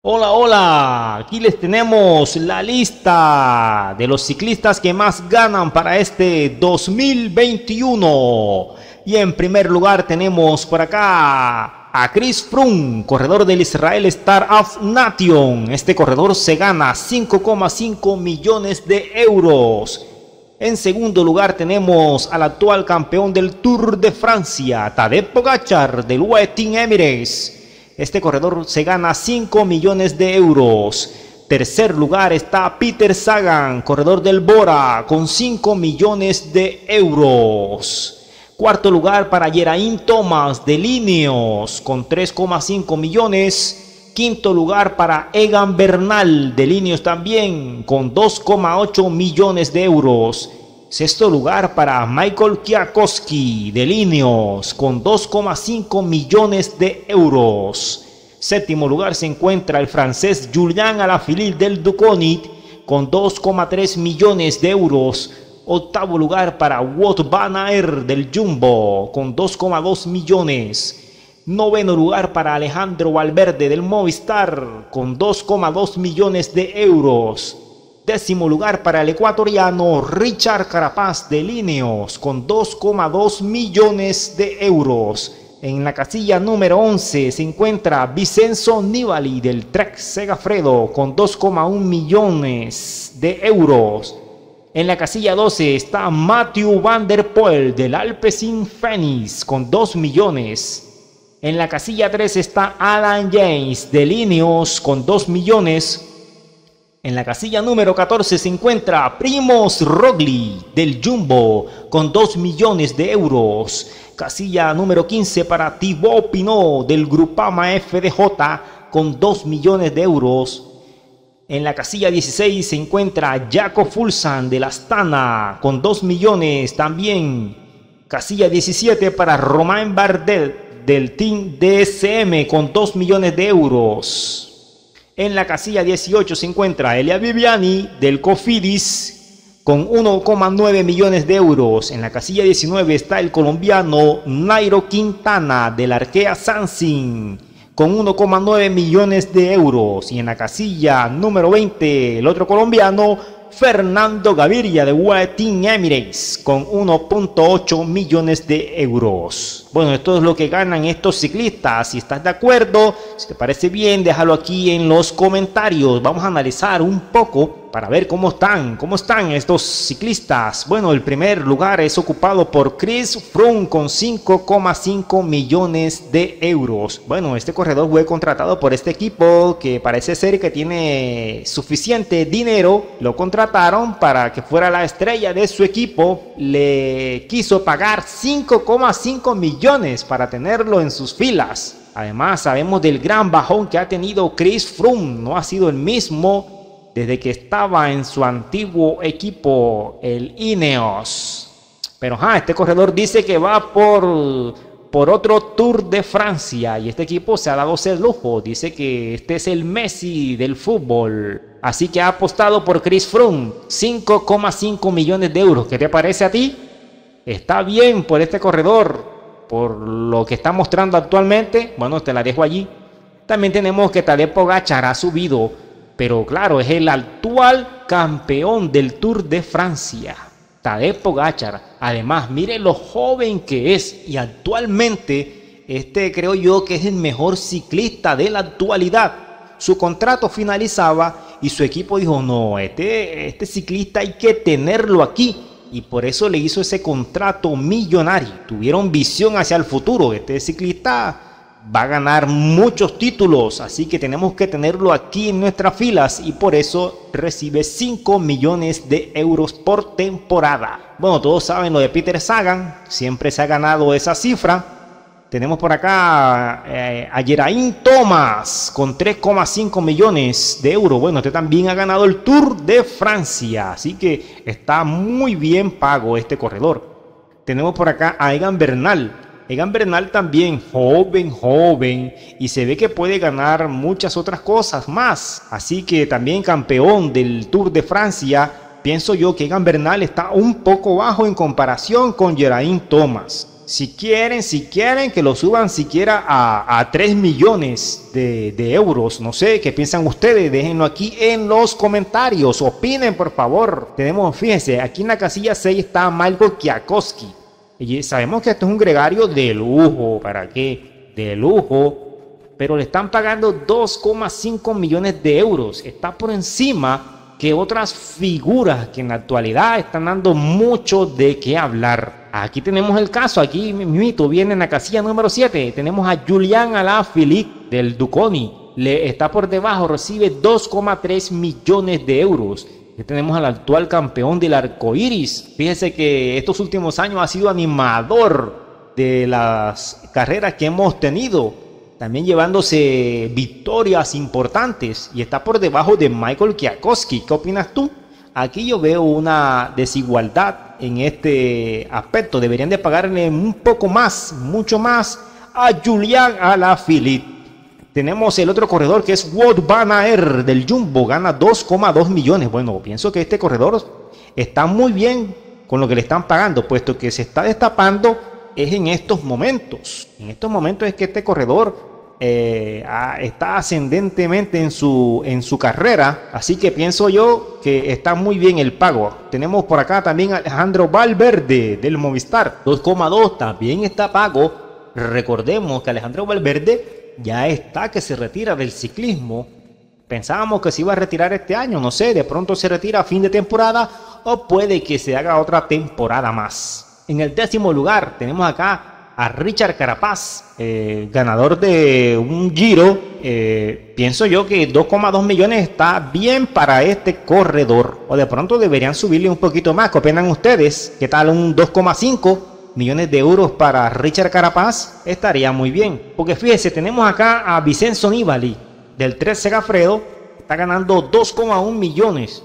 Hola, hola, aquí les tenemos la lista de los ciclistas que más ganan para este 2021. Y en primer lugar tenemos por acá a Chris Froome, corredor del Israel Star of Nation. Este corredor se gana 5,5 millones de euros. En segundo lugar tenemos al actual campeón del Tour de Francia, Tadej Pogačar del UAE Team Emirates. Este corredor se gana 5 millones de euros. Tercer lugar está Peter Sagan, corredor del Bora, con 5 millones de euros. Cuarto lugar para Geraint Thomas de Ineos, con 3,5 millones. Quinto lugar para Egan Bernal de Ineos también, con 2,8 millones de euros. Sexto lugar para Michael Kwiatkowski de Ineos con 2,5 millones de euros. Séptimo lugar se encuentra el francés Julian Alaphilippe del Ducommun con 2,3 millones de euros. Octavo lugar para Wout van Aert del Jumbo con 2,2 millones. Noveno lugar para Alejandro Valverde del Movistar con 2,2 millones de euros. Décimo lugar para el ecuatoriano Richard Carapaz de Ineos con 2,2 millones de euros. En la casilla número 11 se encuentra Vincenzo Nibali del Trek Segafredo con 2,1 millones de euros. En la casilla 12 está Mathieu van der Poel del Alpecin Fenix con 2 millones. En la casilla 3 está Alan James del Ineos con 2 millones. En la casilla número 14 se encuentra Primož Roglič del Jumbo con 2 millones de euros. Casilla número 15 para Thibaut Pinot del Groupama FDJ con 2 millones de euros. En la casilla 16 se encuentra Jakob Fuglsang del Astana con 2 millones también. Casilla 17 para Romain Bardet del Team DSM con 2 millones de euros. En la casilla 18 se encuentra Elia Viviani del Cofidis con 1,9 millones de euros. En la casilla 19 está el colombiano Nairo Quintana del Arkea Samsic con 1,9 millones de euros. Y en la casilla número 20 el otro colombiano Fernando Gaviria de UAE Team Emirates con 1,8 millones de euros. Bueno, esto es lo que ganan estos ciclistas. Si estás de acuerdo, si te parece bien, déjalo aquí en los comentarios. Vamos a analizar un poco para ver cómo están estos ciclistas. Bueno, el primer lugar es ocupado por Chris Froome con 5,5 millones de euros. Bueno, este corredor fue contratado por este equipo que parece ser que tiene suficiente dinero. Lo contrataron para que fuera la estrella de su equipo. Le quiso pagar 5,5 millones para tenerlo en sus filas. Además, sabemos del gran bajón que ha tenido Chris Froome. No ha sido el mismo desde que estaba en su antiguo equipo, el Ineos. Pero este corredor dice que va por otro Tour de Francia. Y este equipo se ha dado ese lujo. Dice que este es el Messi del fútbol. Así que ha apostado por Chris Froome. 5,5 millones de euros. ¿Qué te parece a ti? Está bien por este corredor. Por lo que está mostrando actualmente. Bueno, te la dejo allí. También tenemos que Tadej Pogačar ha subido. Pero claro, es el actual campeón del Tour de Francia, Tadej Pogačar. Además, mire lo joven que es. Y actualmente, creo yo que es el mejor ciclista de la actualidad. Su contrato finalizaba y su equipo dijo, no, este ciclista hay que tenerlo aquí. Y por eso le hizo ese contrato millonario. Tuvieron visión hacia el futuro. Este ciclista va a ganar muchos títulos, así que tenemos que tenerlo aquí en nuestras filas y por eso recibe 5 millones de euros por temporada. Bueno, todos saben lo de Peter Sagan, siempre se ha ganado esa cifra. Tenemos por acá a Geraint Thomas con 3,5 millones de euros. Bueno, este también ha ganado el Tour de Francia, así que está muy bien pago este corredor. Tenemos por acá a Egan Bernal. Egan Bernal también joven y se ve que puede ganar muchas otras cosas más. Así que también campeón del Tour de Francia. Pienso yo que Egan Bernal está un poco bajo en comparación con Geraint Thomas. si quieren que lo suban siquiera a 3 millones de euros. No sé, ¿qué piensan ustedes? Déjenlo aquí en los comentarios. Opinen, por favor. Tenemos, fíjense, aquí en la casilla 6 está Michael Kwiatkowski. Y sabemos que esto es un gregario de lujo. ¿Para qué? De lujo. Pero le están pagando 2,5 millones de euros. Está por encima que otras figuras que en la actualidad están dando mucho de qué hablar. Aquí tenemos el caso, aquí mismito viene en la casilla número 7. Tenemos a Julian Alaphilippe del Duconi. Le está por debajo, recibe 2,3 millones de euros. Aquí tenemos al actual campeón del arco iris. Fíjense que estos últimos años ha sido animador de las carreras que hemos tenido, también llevándose victorias importantes, y está por debajo de Michael Kwiatkowski. ¿Qué opinas tú? Aquí yo veo una desigualdad en este aspecto. Deberían de pagarle un poco más, mucho más a Julian Alaphilippe. Tenemos el otro corredor que es Wout van Aert del Jumbo, gana 2,2 millones. Bueno, pienso que este corredor está muy bien con lo que le están pagando, puesto que se está destapando es en estos momentos. En estos momentos es que este corredor está ascendentemente en su carrera, así que pienso yo que está muy bien el pago. Tenemos por acá también a Alejandro Valverde del Movistar, 2,2, también está pago. Recordemos que Alejandro Valverde ya está que se retira del ciclismo. Pensábamos que se iba a retirar este año, no sé, de pronto se retira a fin de temporada o puede que se haga otra temporada más. En el 10º lugar tenemos acá a Richard Carapaz, ganador de un Giro. Pienso yo que 2,2 millones está bien para este corredor, o de pronto deberían subirle un poquito más. ¿Qué opinan ustedes? ¿Qué tal un 2,5 millones de euros para Richard Carapaz? Estaría muy bien, porque fíjense, tenemos acá a Vincenzo Nibali del 13 Segafredo, está ganando 2,1 millones.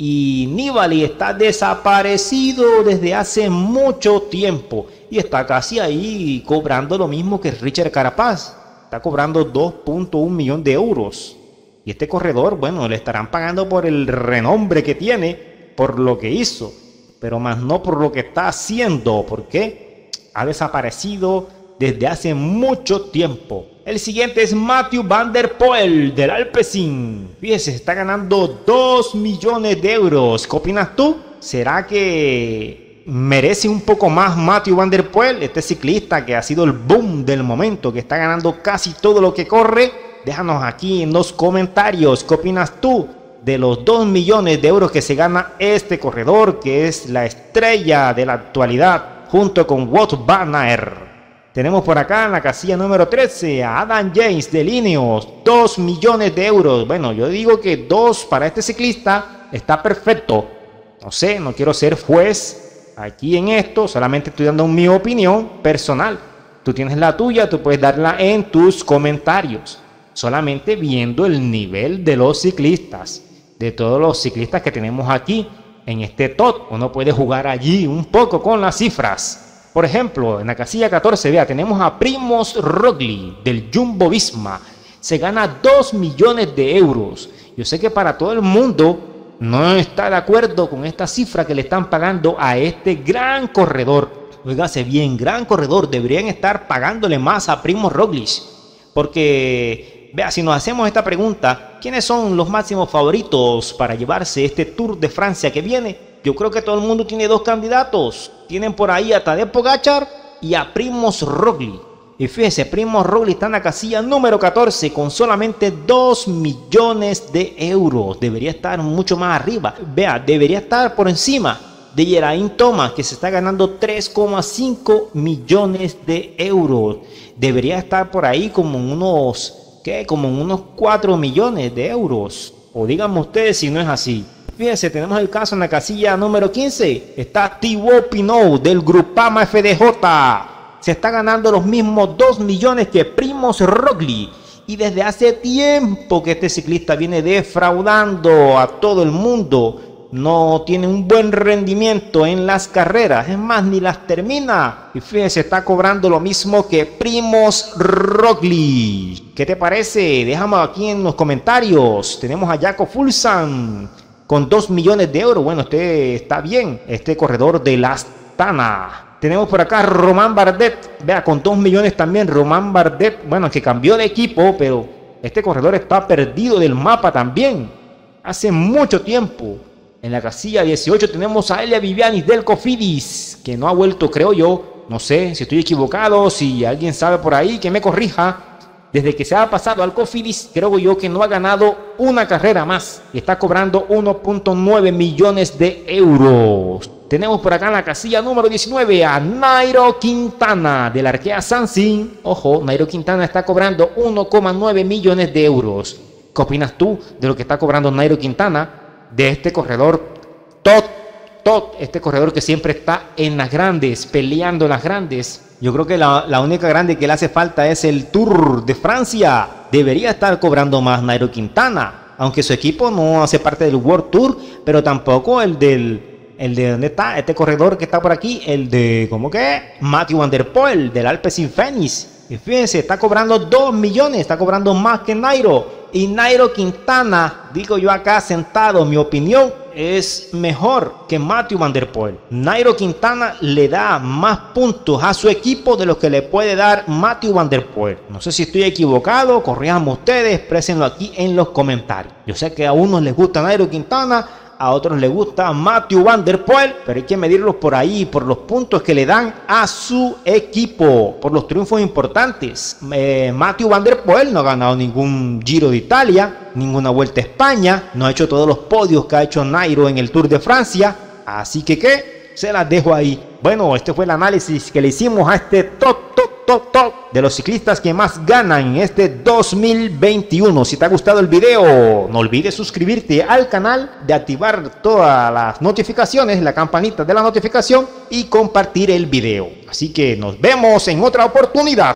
Y Nibali está desaparecido desde hace mucho tiempo y está casi ahí cobrando lo mismo que Richard Carapaz. Está cobrando 2,1 millones de euros. Y este corredor, bueno, le estarán pagando por el renombre que tiene, por lo que hizo, pero más no por lo que está haciendo, porque ha desaparecido desde hace mucho tiempo. El siguiente es Mathieu van der Poel del Alpecin. Fíjese, está ganando 2 millones de euros. ¿Qué opinas tú? ¿Será que merece un poco más Mathieu van der Poel? Este ciclista que ha sido el boom del momento, que está ganando casi todo lo que corre. Déjanos aquí en los comentarios qué opinas tú de los 2 millones de euros que se gana este corredor, que es la estrella de la actualidad, junto con Wout van Aert. Tenemos por acá en la casilla número 13 a Adam Yates de Ineos, 2 millones de euros. Bueno, yo digo que 2 para este ciclista está perfecto. No sé, no quiero ser juez aquí en esto, solamente estoy dando mi opinión personal. Tú tienes la tuya, tú puedes darla en tus comentarios. Solamente viendo el nivel de los ciclistas, de todos los ciclistas que tenemos aquí en este top. Uno puede jugar allí un poco con las cifras. Por ejemplo, en la casilla 14, vea, tenemos a Primož Roglič del Jumbo Visma. Se gana 2 millones de euros. Yo sé que para todo el mundo no está de acuerdo con esta cifra que le están pagando a este gran corredor. Óigase bien, gran corredor. Deberían estar pagándole más a Primož Roglič. Porque, vea, si nos hacemos esta pregunta, ¿quiénes son los máximos favoritos para llevarse este Tour de Francia que viene? Yo creo que todo el mundo tiene 2 candidatos. Tienen por ahí a Tadej Pogačar y a Primož Roglič. Y fíjense, Primož Roglič está en la casilla número 14 con solamente 2 millones de euros. Debería estar mucho más arriba. Vea, debería estar por encima de Geraint Thomas, que se está ganando 3,5 millones de euros. Debería estar por ahí como en unos, ¿qué? Como en unos 4 millones de euros. O díganme ustedes si no es así. Fíjense, tenemos el caso en la casilla número 15. Está Thibaut Pinot del Groupama FDJ. Se está ganando los mismos 2 millones que Primož Roglič. Y desde hace tiempo que este ciclista viene defraudando a todo el mundo. No tiene un buen rendimiento en las carreras. Es más, ni las termina. Y fíjense, está cobrando lo mismo que Primož Roglič. ¿Qué te parece? Déjame aquí en los comentarios. Tenemos a Jakob Fuglsang con 2 millones de euros. Bueno, este está bien. Este corredor de la Astana. Tenemos por acá Román Bardet, vea, con 2 millones también. Román Bardet, bueno, que cambió de equipo, pero este corredor está perdido del mapa también. Hace mucho tiempo. En la casilla 18 tenemos a Elia Vivianis del Cofidis, que no ha vuelto, creo yo. No sé si estoy equivocado, si alguien sabe por ahí que me corrija. Desde que se ha pasado al Cofidis, creo yo que no ha ganado una carrera más. Y está cobrando 1.9 millones de euros. Tenemos por acá en la casilla número 19 a Nairo Quintana del Arkea Samsic. Ojo, Nairo Quintana está cobrando 1,9 millones de euros. ¿Qué opinas tú de lo que está cobrando Nairo Quintana? De este corredor este corredor que siempre está en las grandes, peleando en las grandes. Yo creo que la única grande que le hace falta es el Tour de Francia. Debería estar cobrando más Nairo Quintana, aunque su equipo no hace parte del World Tour, pero tampoco el de ¿dónde está? Este corredor que está por aquí, el de, ¿cómo que? Mathieu van der Poel, del Alpecin Fenix. Y fíjense, está cobrando 2 millones, está cobrando más que Nairo. Y Nairo Quintana, digo yo acá sentado, mi opinión es mejor que Mathieu van der Poel. Nairo Quintana le da más puntos a su equipo de lo que le puede dar Mathieu van der Poel. No sé si estoy equivocado, corríjanme ustedes, exprésenlo aquí en los comentarios. Yo sé que a unos les gusta Nairo Quintana, a otros les gusta Mathieu van der Poel, pero hay que medirlos por ahí, por los puntos que le dan a su equipo, por los triunfos importantes. Mathieu van der Poel no ha ganado ningún Giro de Italia, ninguna Vuelta a España, no ha hecho todos los podios que ha hecho Nairo en el Tour de Francia, así que ¿qué? Se las dejo ahí. Bueno, este fue el análisis que le hicimos a este top de los ciclistas que más ganan en este 2021. Si te ha gustado el video, no olvides suscribirte al canal, de activar todas las notificaciones, la campanita de la notificación y compartir el video. Así que nos vemos en otra oportunidad.